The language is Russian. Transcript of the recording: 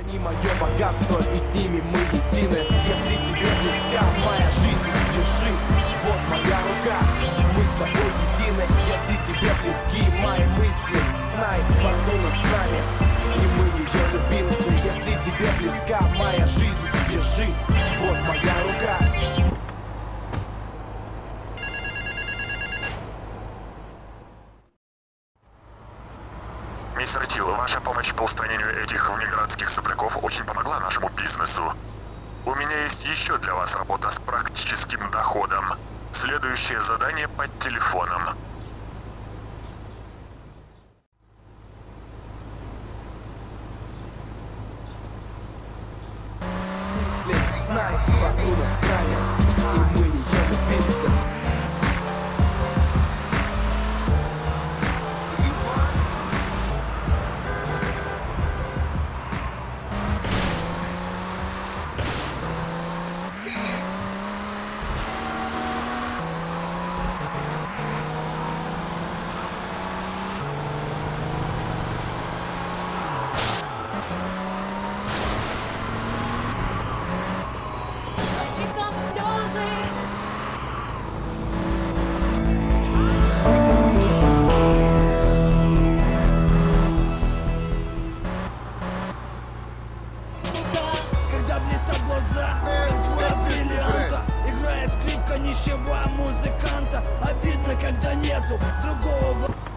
Они мое богатство, и с ними мы едины. Если тебе близка моя жизнь, держи, вот моя рука. Мы с тобой едины. Если тебе близки мои мысли, знай, фортуна с нами, и мы ее любимцы. Если тебе близка моя жизнь, держи, вот моя рука. Мистер Тил, ваша помощь по устранению этих внеградских сопляков очень помогла нашему бизнесу. У меня есть еще для вас работа с практическим доходом. Следующее задание под телефоном. Знай, фортуна с нами, и мы ее любимцы. Когда блестят глаза, твоя бриллианта, играет скрипка нищего музыканта. Обидно, когда нету другого.